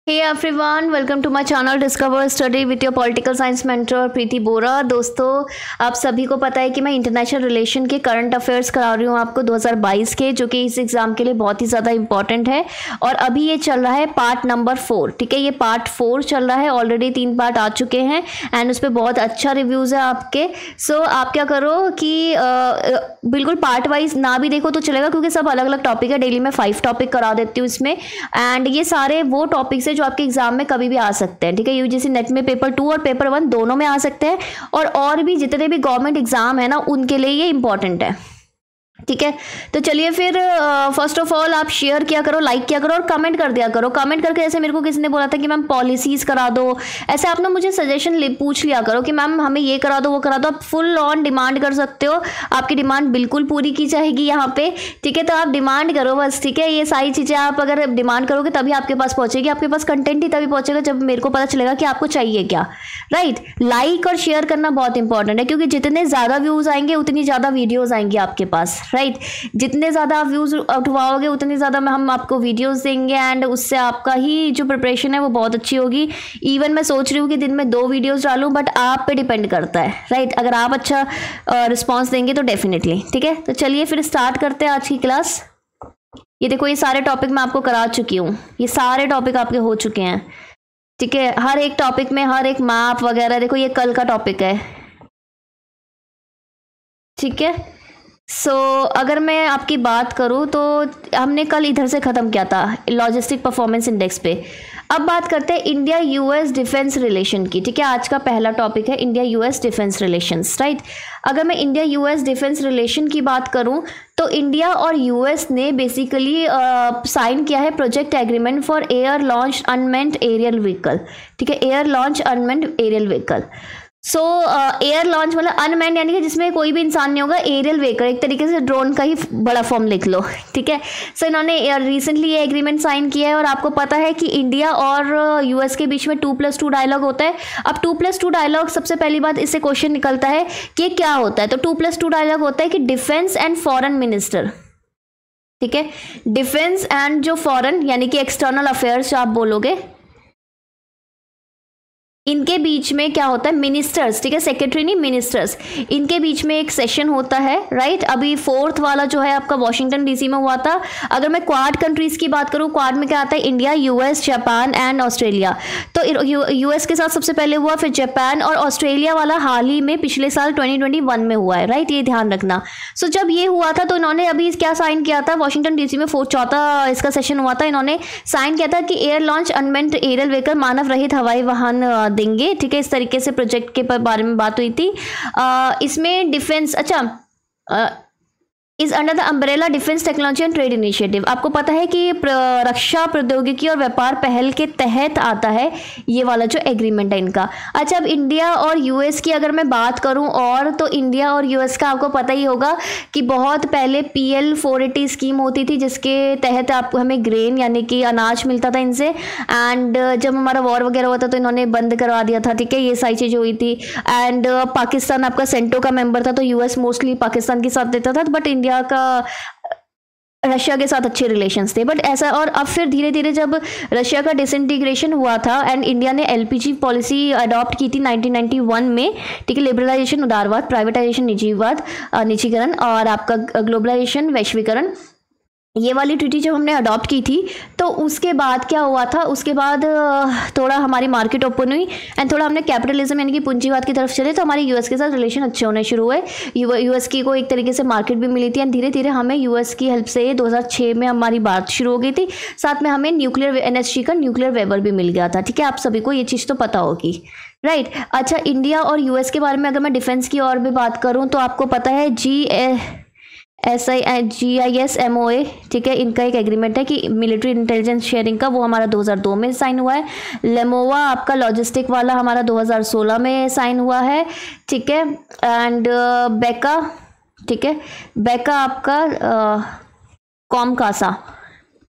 Hey everyone, welcome to my channel discover study with your political science mentor Preeti Bora. दोस्तों, आप सभी को पता है कि मैं इंटरनेशनल रिलेशन के करंट अफेयर्स करा रही हूँ आपको 2022 के, जो कि इस एग्ज़ाम के लिए बहुत ही ज़्यादा इंपॉर्टेंट है। और अभी ये चल रहा है पार्ट नंबर 4। ठीक है, ये पार्ट 4 चल रहा है। ऑलरेडी 3 पार्ट आ चुके हैं एंड उस पर बहुत अच्छा रिव्यूज़ है आपके। सो आप क्या करो कि बिल्कुल पार्ट वाइज ना भी देखो तो चलेगा, क्योंकि सब अलग अलग टॉपिक है। डेली मैं 5 टॉपिक करा देती हूँ इसमें, एंड ये सारे वो टॉपिक्स जो आपके एग्जाम में कभी भी आ सकते हैं। ठीक है, यूजीसी नेट में पेपर 2 और पेपर 1 दोनों में आ सकते हैं, और भी जितने भी गवर्नमेंट एग्जाम है ना, उनके लिए ये इंपॉर्टेंट है। ठीक है, तो चलिए फिर फर्स्ट ऑफ ऑल आप शेयर किया करो, लाइक किया करो और कमेंट कर दिया करो। कमेंट करके, जैसे मेरे को किसी ने बोला था कि मैम पॉलिसीज करा दो, ऐसे आप ना मुझे सजेशन पूछ लिया करो कि मैम हमें ये करा दो वो करा दो। आप फुल ऑन डिमांड कर सकते हो, आपकी डिमांड बिल्कुल पूरी की जाएगी यहाँ पे। ठीक है, तो आप डिमांड करो बस। ठीक है, ये सारी चीज़ें आप अगर डिमांड करोगे तभी आपके पास पहुँचेगी। आपके पास कंटेंट ही तभी पहुँचेगा जब मेरे को पता चलेगा कि आपको चाहिए क्या। राइट, लाइक और शेयर करना बहुत इंपॉर्टेंट है, क्योंकि जितने ज़्यादा व्यूज़ आएंगे उतनी ज़्यादा वीडियोज़ आएंगी आपके पास। राइट, जितने ज़्यादा आप व्यूज़ उठवाओगे उतनी ज़्यादा हम आपको वीडियोस देंगे, एंड उससे आपका ही जो प्रिपरेशन है वो बहुत अच्छी होगी। इवन मैं सोच रही हूँ कि दिन में 2 वीडियोस डालूँ, बट आप पे डिपेंड करता है। राइट, अगर आप अच्छा रिस्पॉन्स देंगे तो डेफिनेटली। ठीक है, तो चलिए फिर स्टार्ट करते हैं आज की क्लास। ये देखो, ये सारे टॉपिक मैं आपको करा चुकी हूँ, ये सारे टॉपिक आपके हो चुके हैं। ठीक है, हर एक टॉपिक में हर एक मैप वगैरह, देखो ये कल का टॉपिक है। ठीक है, अगर मैं आपकी बात करूं तो हमने कल इधर से ख़त्म किया था लॉजिस्टिक परफॉर्मेंस इंडेक्स पे। अब बात करते हैं इंडिया यूएस डिफेंस रिलेशन की। ठीक है, आज का पहला टॉपिक है India US defence relations. Right, अगर मैं इंडिया यूएस डिफेंस रिलेशन की बात करूं तो इंडिया और यूएस ने बेसिकली साइन किया है project agreement for air launch unmanned aerial vehicle. ठीक है, air launch unmanned aerial vehicle. Air launch मतलब अनमैन्ड, यानी कि जिसमें कोई भी इंसान नहीं होगा। एरियल व्हीकल एक तरीके से ड्रोन का ही बड़ा फॉर्म लिख लो। ठीक है, इन्होंने रिसेंटली ये एग्रीमेंट साइन किया है। और आपको पता है कि इंडिया और यूएस के बीच में 2+2 डायलॉग होता है। अब 2+2 डायलॉग, सबसे पहली बात इससे क्वेश्चन निकलता है कि क्या होता है। तो 2+2 डायलॉग होता है कि डिफेंस एंड फॉरेन मिनिस्टर। ठीक है, डिफेंस एंड जो फॉरेन यानी कि एक्सटर्नल अफेयर्स जो आप बोलोगे, इनके बीच में क्या होता है, मिनिस्टर्स। ठीक है, सेक्रेटरी नहीं, मिनिस्टर्स, इनके बीच में एक सेशन होता है। राइट, अभी 4th वाला जो है आपका वॉशिंगटन डीसी में हुआ था। अगर मैं क्वाड कंट्रीज की बात करूं, क्वाड में क्या आता है, India, US, Japan and Australia. तो यूएस के साथ सबसे पहले हुआ, फिर जापान, और ऑस्ट्रेलिया वाला हाल ही में पिछले साल 2021 में हुआ है। राइट, ये ध्यान रखना। जब ये हुआ था तो इन्होंने अभी क्या साइन किया था, वॉशिंगटन डीसी में 4था इसका सेशन हुआ था। इन्होंने साइन किया था कि air launch unmanned aerial vehicle, मानव रहित हवाई वाहन देंगे। ठीक है, इस तरीके से प्रोजेक्ट के बारे में बात हुई थी। इसमें defence, is under the umbrella defence technology and trade initiative. आपको पता है कि रक्षा प्रौद्योगिकी और व्यापार पहल के तहत आता है ये वाला जो एग्रीमेंट है इनका। अच्छा, अब इंडिया और यूएस की अगर मैं बात करूं, और तो इंडिया और यूएस का आपको पता ही होगा कि बहुत पहले PL 480 स्कीम होती थी, जिसके तहत आपको हमें ग्रेन यानी कि अनाज मिलता था इनसे। एंड जब हमारा वॉर वगैरह हुआ था तो इन्होंने बंद करवा दिया था। ठीक है, ये सारी चीज़ें हुई थी। एंड पाकिस्तान आपका सेंटो का मेंबर था, तो यूएस मोस्टली पाकिस्तान के साथ देता था, बट इंडिया का रशिया के साथ अच्छे रिलेशंस थे। बट ऐसा, और अब फिर धीरे धीरे जब रशिया का डिसइंटीग्रेशन हुआ था एंड इंडिया ने LPG पॉलिसी अडॉप्ट की थी 1991 में। ठीक है, लिबरलाइजेशन उदारवाद, प्राइवेटाइजेशन निजीकरण, और आपका ग्लोबलाइजेशन वैश्वीकरण, ये वाली ट्रीटी जब हमने अडॉप्ट की थी तो उसके बाद क्या हुआ था, उसके बाद थोड़ा हमारी मार्केट ओपन हुई एंड थोड़ा हमने कैपिटलिज्म यानी कि पूंजीवाद की तरफ चले, तो हमारे यूएस के साथ रिलेशन अच्छे होने शुरू हुए। यूएस की को एक तरीके से मार्केट भी मिली थी एंड धीरे धीरे हमें यूएस की हेल्प से 2006 में हमारी बात शुरू हो गई थी। साथ में हमें न्यूक्लियर NSG का न्यूक्लियर वेपर भी मिल गया था। ठीक है, आप सभी को ये चीज़ तो पता होगी। राइट, अच्छा, इंडिया और यूएस के बारे में अगर मैं डिफेंस की और भी बात करूँ तो आपको पता है GIS MOA। ठीक है, इनका एक एग्रीमेंट है कि मिलिट्री इंटेलिजेंस शेयरिंग का, वो हमारा 2002 में साइन हुआ है। लेमोवा आपका लॉजिस्टिक वाला हमारा 2016 में साइन हुआ है। ठीक है, एंड बेका, ठीक है, बेका आपका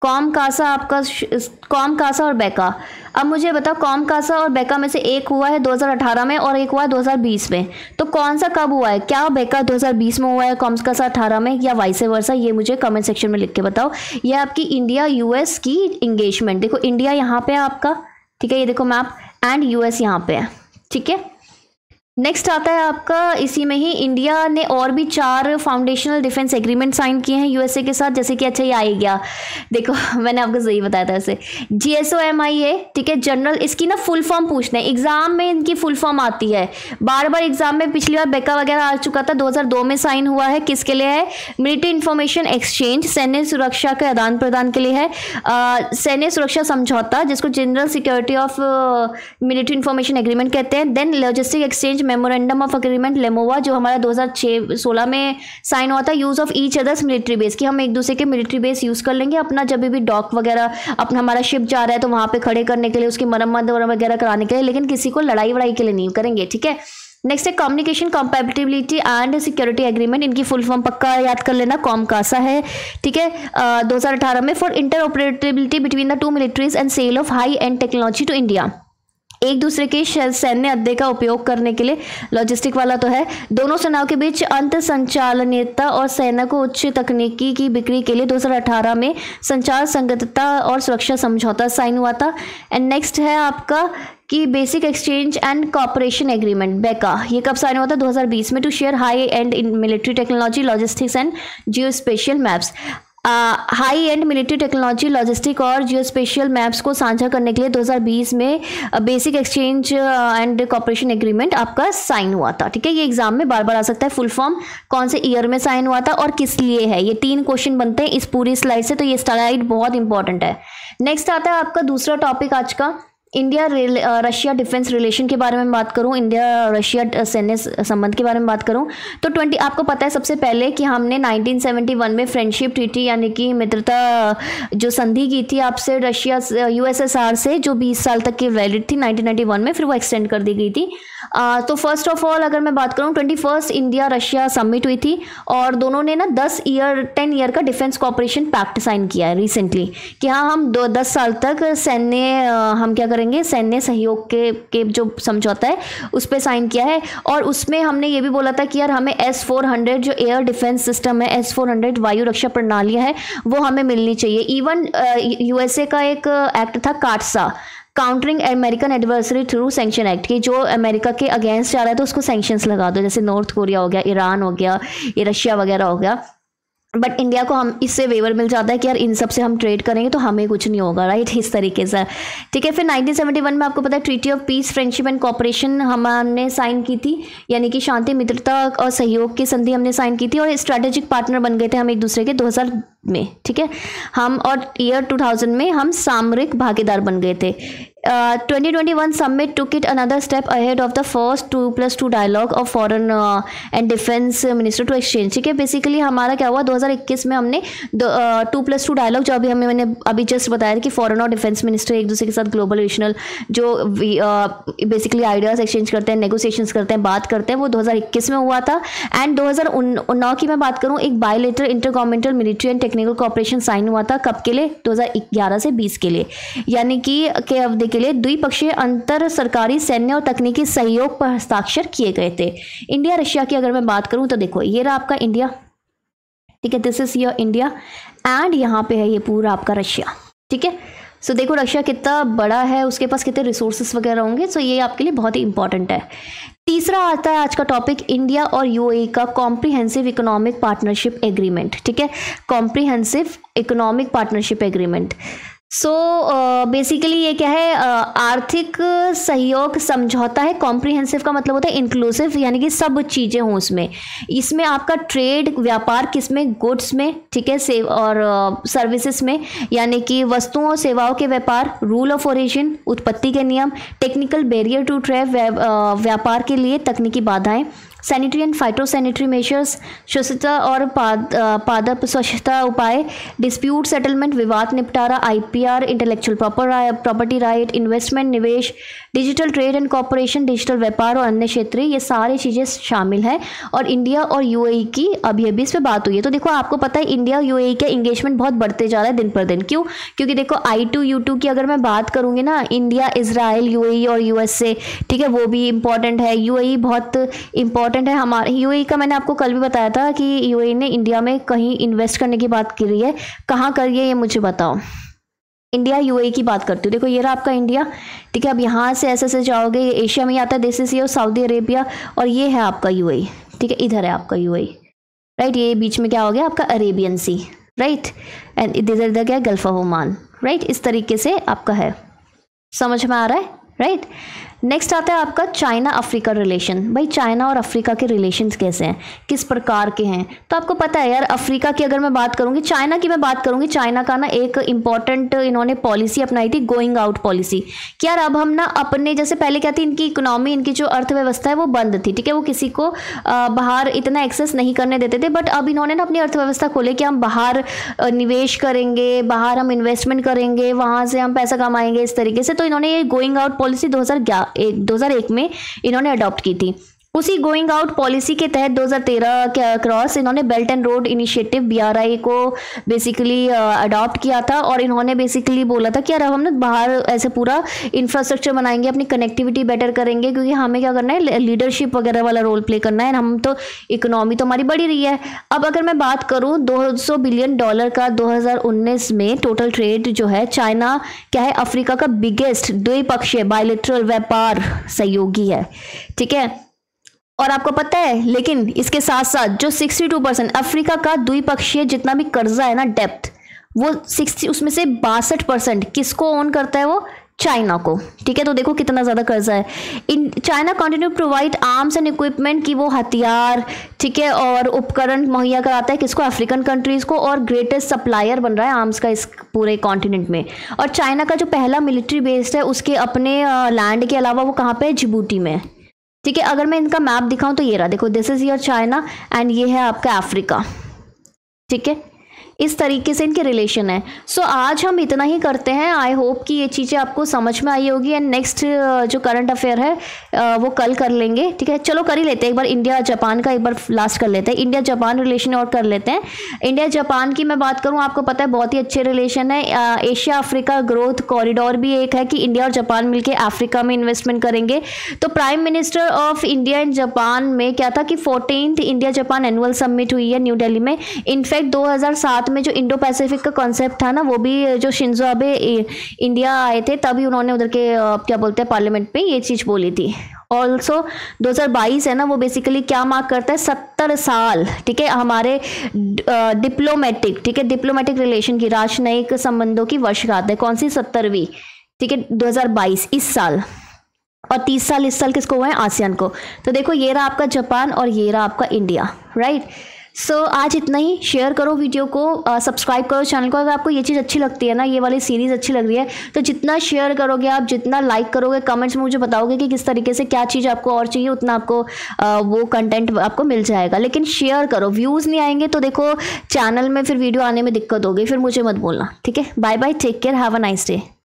कॉमकासा आपका कॉमकासा और बेका। अब मुझे बताओ कॉमकासा और बेका में से एक हुआ है 2018 में और एक हुआ है 2020 में, तो कौन सा कब हुआ है? क्या बेका 2020 में हुआ है, कॉमकासा 18 में, या वाइस वर्सा? ये मुझे कमेंट सेक्शन में लिख के बताओ। ये आपकी इंडिया यूएस की इंगेजमेंट, देखो इंडिया यहाँ पे है आपका, ठीक है, ये देखो मैप, एंड यूएस यहाँ पे है, ठीक है। नेक्स्ट आता है आपका, इसी में ही इंडिया ने और भी 4 फाउंडेशनल डिफेंस एग्रीमेंट साइन किए हैं यूएसए के साथ, जैसे कि अच्छा ये आ ही गया, देखो मैंने आपको सही बताया था ऐसे, GSOMIA, ठीक है, जनरल, इसकी ना फुल फॉर्म पूछना है एग्जाम में, इनकी फुल फॉर्म आती है बार बार एग्जाम में, पिछली बार बेका वगैरह आ चुका था, 2002 में साइन हुआ है, किसके लिए है? मिलिट्री इंफॉर्मेशन एक्सचेंज, सैन्य सुरक्षा के आदान प्रदान के लिए है, सैन्य सुरक्षा समझौता जिसको general security of military information agreement कहते हैं। Then logistic exchange memorandum of agreement LEMOA, जो हमारा 2016 में साइन हुआ था, use of each others military base, कि हम एक दूसरे के मिलिट्री बेस यूज कर लेंगे अपना, जब भी डॉक वगैरह अपना हमारा शिप जा रहा है तो वहां पे खड़े करने के लिए, उसकी मरम्मत वगैरह कराने के लिए, लेकिन किसी को लड़ाई वड़ाई के लिए नहीं करेंगे, ठीक है। नेक्स्ट है communication compatibility and security agreement, इनकी फुल फॉर्म पक्का याद कर लेना, कॉमकासा है, ठीक है, 2018 में, for interoperability between the 2 militaries and sale of high end technology to India, एक दूसरे के सैन्य अड्डे का उपयोग करने के लिए, लॉजिस्टिक वाला तो है, दोनों सेनाओं के बीच अंतर संचालनीयता और सेना को उच्च तकनीकी की बिक्री के लिए 2018 में संचार संगतता और सुरक्षा समझौता साइन हुआ था। एंड नेक्स्ट है आपका कि basic exchange and cooperation agreement, BECA, ये कब साइन हुआ था? 2020 में, to share high end in military technology, logistics and geospatial maps, high end military technology, logistic और जियोस्पेशियल मैप्स को साझा करने के लिए 2020 में basic exchange and cooperation agreement आपका साइन हुआ था, ठीक है। ये एग्जाम में बार बार आ सकता है, फुल फॉर्म कौन से ईयर में साइन हुआ था और किस लिए है, ये 3 क्वेश्चन बनते हैं इस पूरी स्लाइड से, तो ये स्लाइड बहुत इंपॉर्टेंट है। नेक्स्ट आता है आपका दूसरा टॉपिक आज का, इंडिया रशिया डिफेंस रिलेशन के बारे में बात करूं, इंडिया रशिया सैन्य संबंध के बारे में बात करूं तो आपको पता है सबसे पहले कि हमने 1971 में फ्रेंडशिप ट्रीटी यानी कि मित्रता जो संधि की थी आपसे रशिया USSR से, जो 20 साल तक की वैलिड थी 1991 में, फिर वो एक्सटेंड कर दी गई थी। तो फर्स्ट ऑफ ऑल अगर मैं बात करूं 21st इंडिया रशिया समिट हुई थी और दोनों ने ना 10 ईयर का डिफेंस कॉपरेशन पैक्ट साइन किया है रिसेंटली, कि हाँ हम 10 साल तक सैन्य हम क्या करेंगे, सैन्य सहयोग के जो समझौता है उस पर साइन किया है। और उसमें हमने ये भी बोला था कि यार हमें S-400 जो एयर डिफेंस सिस्टम है, S-400 वायु रक्षा प्रणालियां है, वो हमें मिलनी चाहिए। इवन USA का एक एक्ट था CAATSA, countering American adversary through sanction act, कि जो अमेरिका के अगेंस्ट जा रहा है तो उसको सैंक्शंस लगा दो, जैसे नॉर्थ कोरिया हो गया, ईरान हो गया, ये रशिया वगैरह हो गया। बट इंडिया को हम इससे वेवर मिल जाता है कि यार इन सब से हम ट्रेड करेंगे तो हमें कुछ नहीं होगा, राइट, इस तरीके से, ठीक है। फिर 1971 में आपको पता है treaty of peace friendship and cooperation हमने साइन की थी, यानी कि शांति मित्रता और सहयोग की संधि हमने साइन की थी और स्ट्रैटेजिक पार्टनर बन गए थे हम एक दूसरे के 2000 में, ठीक है। हम और ईयर 2000 में हम सामरिक भागीदार बन गए थे। 2021 summit took it another step ahead of the first 2+2 dialogue of foreign and defense minister to exchange, ठीक है। बेसिकली हमारा क्या हुआ 2021 में हमने 2+2 डायलॉग, जो अभी मैंने अभी जस्ट बताया कि फॉरेन और डिफेंस मिनिस्टर एक दूसरे के साथ ग्लोबल रीजनल जो बेसिकली आइडियाज एक्सचेंज करते हैं, नेगोशिएशंस करते हैं, बात करते हैं, वो 2021 में हुआ था। एंड 2009 की मैं बात करूँ, एक bilateral intergovernmental military and technical cooperation sign हुआ था, कब के लिए? 2011 से 20 के लिए, यानी कि अवधि के लिए द्विपक्षीय अंतर सरकारी सैन्य और तकनीकी सहयोग पर हस्ताक्षर किए गए थे। इंडिया रशिया की अगर मैं बात करूं तो देखो ये रहा आपका इंडिया, ठीक है, this is your India and यहाँ पे है ये पूरा आपका रशिया, ठीक है। सो देखो रशिया कितना बड़ा है, उसके पास कितने रिसोर्सेस वगैरह होंगे, सो ये आपके लिए बहुत ही इंपॉर्टेंट है। तीसरा आता है आज का टॉपिक, इंडिया और यूएई का कॉम्प्रिहेंसिव इकोनॉमिक पार्टनरशिप एग्रीमेंट, ठीक है, comprehensive economic partnership agreement. So basically ये क्या है, आर्थिक सहयोग समझौता है। कॉम्प्रिहेंसिव का मतलब होता है इंक्लूसिव, यानी कि सब चीज़ें हों उसमें। इसमें आपका ट्रेड व्यापार किसमें, गुड्स में, ठीक है, सेव और सर्विसेज में, यानी कि वस्तुओं और सेवाओं के व्यापार, रूल ऑफ ओरिजिन उत्पत्ति के नियम, टेक्निकल बैरियर टू ट्रेड व्यापार के लिए तकनीकी बाधाएं, सैनिटरी एंड फाइटोसैनिटरी मेजर्स, स्वच्छता और पादप स्वच्छता उपाय, डिस्प्यूट सेटलमेंट विवाद निपटारा, IPR, intellectual property right, investment निवेश, digital trade and corporation, digital व्यापार और अन्य क्षेत्रीय, ये सारी चीज़ें शामिल हैं। और इंडिया और UAE की अभी इस पर बात हुई है। तो देखो आपको पता है इंडिया और UAE का इंगेजमेंट बहुत बढ़ते जा रहा है दिन पर दिन। क्यों? क्योंकि देखो I2 U2 की अगर मैं बात करूंगी ना, इंडिया, इजराइल, UAE और USA, ठीक है, वो भी इंपॉर्टेंट है। UAE बहुत इंपॉर्टेंट है। हमारे UAE का मैंने आपको कल भी बताया था कि UAE ने इंडिया में कहीं इन्वेस्ट करने की बात की रही है। कहाँ करी है ये मुझे बताओ। इंडिया UAE की बात करती हूँ। देखो ये रहा आपका इंडिया, ठीक है। अब यहाँ से ऐसे जाओगे, ये एशिया में ही आता है, दिस इज सऊदी अरेबिया, और ये है आपका UAE, ठीक है। इधर है आपका UAE, राइट। ये बीच में क्या हो गया आपका अरेबियन सी, राइट। एंड इधर क्या है, गल्फ ऑफ ओमान, राइट। इस तरीके से आपका है, समझ में आ रहा है, राइट। नेक्स्ट आता है आपका चाइना अफ्रीका रिलेशन। भाई चाइना और अफ्रीका के रिलेशंस कैसे हैं, किस प्रकार के हैं? तो आपको पता है यार, अफ्रीका की अगर मैं बात करूंगी, चाइना की मैं बात करूंगी, चाइना का ना एक इंपॉर्टेंट इन्होंने पॉलिसी अपनाई थी, गोइंग आउट पॉलिसी। कि यार अब हम ना अपने, जैसे पहले क्या थी, इनकी इकोनॉमी, इनकी जो अर्थव्यवस्था है वो बंद थी, ठीक है। वो किसी को बाहर इतना एक्सेस नहीं करने देते थे। बट अब इन्होंने ना अपनी अर्थव्यवस्था खोले कि हम बाहर निवेश करेंगे, बाहर हम इन्वेस्टमेंट करेंगे, वहाँ से हम पैसा कमाएंगे, इस तरीके से। तो इन्होंने ये गोइंग आउट पॉलिसी 2001 में इन्होंने अडॉप्ट की थी। उसी गोइंग आउट पॉलिसी के तहत 2013 के अक्रॉस इन्होंने belt and road initiative BRI को बेसिकली अडॉप्ट किया था। और इन्होंने बेसिकली बोला था कि यार हम ना बाहर ऐसे पूरा इंफ्रास्ट्रक्चर बनाएंगे, अपनी कनेक्टिविटी बेटर करेंगे, क्योंकि हमें क्या करना है, लीडरशिप वगैरह वाला रोल प्ले करना है। हम तो इकोनॉमी तो हमारी बढ़ी रही है। अब अगर मैं बात करूँ $200 बिलियन का 2019 में टोटल ट्रेड जो है, चाइना क्या है, अफ्रीका का बिगेस्ट द्विपक्षीय बायलैटरल व्यापार सहयोगी है, ठीक है। और आपको पता है, लेकिन इसके साथ साथ जो 62% अफ्रीका का द्विपक्षीय जितना भी कर्जा है ना, डेप्थ, वो 60, उसमें से 62% किसको ओन करता है, वो चाइना को, ठीक है। तो देखो कितना ज्यादा कर्जा है। In China continue provide arms and equipment, की वो हथियार, ठीक है, और उपकरण मुहैया कराता है किसको, अफ्रीकन कंट्रीज को, और ग्रेटेस्ट सप्लायर बन रहा है आर्म्स का इस पूरे कॉन्टिनेंट में। और चाइना का जो पहला मिलिट्री बेस है उसके अपने लैंड के अलावा वो कहाँ पे है, जिबूटी में, ठीक है। अगर मैं इनका मैप दिखाऊं तो ये रहा, देखो this is your China and ये है आपका अफ्रीका, ठीक है। इस तरीके से इनके रिलेशन है। सो आज हम इतना ही करते हैं। आई होप कि ये चीज़ें आपको समझ में आई होगी। एंड नेक्स्ट जो करंट अफेयर है वो कल कर लेंगे, ठीक है। चलो कर ही लेते हैं एक बार, इंडिया जापान का एक बार लास्ट कर लेते हैं, इंडिया जापान रिलेशन और कर लेते हैं। इंडिया जापान की मैं बात करूँ, आपको पता है बहुत ही अच्छे रिलेशन है। एशिया अफ्रीका ग्रोथ कॉरिडोर भी एक है कि इंडिया और जापान मिलकर अफ्रीका में इन्वेस्टमेंट करेंगे। तो prime minister of India and Japan में क्या था कि 14th India Japan annual summit हुई है न्यू दिल्ली में। इनफैक्ट 2007 में जो इंडो पैसिफिक का कॉन्सेप्ट था ना, वो भी जो शिंजो आबे इंडिया आए थे तभी उन्होंने उधर के क्या बोलते हैं पार्लियामेंट पे ये चीज़ बोली थी। ऑल्सो 2022 है ना, वो बेसिकली क्या मार्क करता है, 70 साल, ठीक है, हमारे डिप्लोमेटिक, ठीक है, डिप्लोमेटिक रिलेशन की, राजनयिक संबंधों की वर्षगांठ है। कौन सी, 70वीं, ठीक है, 2022 इस साल। और 30 साल इस साल किसको हुआ है, आसियान को। तो देखो ये रहा आपका जापान और ये रहा आपका इंडिया, राइट। सो आज इतना ही। शेयर करो वीडियो को, सब्सक्राइब करो चैनल को। अगर आपको ये चीज़ अच्छी लगती है ना, ये वाली सीरीज़ अच्छी लग रही है, तो जितना शेयर करोगे आप, जितना लाइक करोगे, कमेंट्स में मुझे बताओगे कि किस तरीके से क्या चीज़ आपको और चाहिए, उतना आपको वो कंटेंट आपको मिल जाएगा। लेकिन शेयर करो, व्यूज़ नहीं आएंगे तो देखो चैनल में फिर वीडियो आने में दिक्कत होगी, फिर मुझे मत बोलना, ठीक है। Bye bye, take care, have a nice day.